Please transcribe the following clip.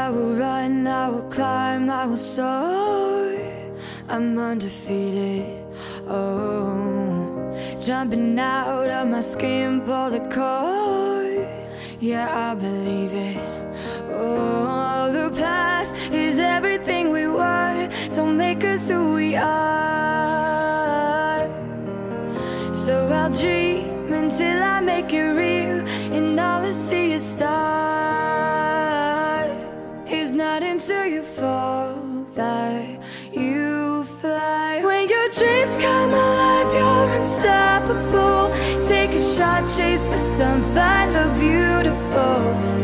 I will run, I will climb, I will soar. I'm undefeated, oh. Jumping out of my skin, pull the cord. Yeah, I believe it. Oh, the past is everything we were. Don't make us who we are. So I'll dream until I make it real, and all I see is stars. It's not until you fall that you fly. When your dreams come alive, you're unstoppable. Take a shot, chase the sun, find the beautiful.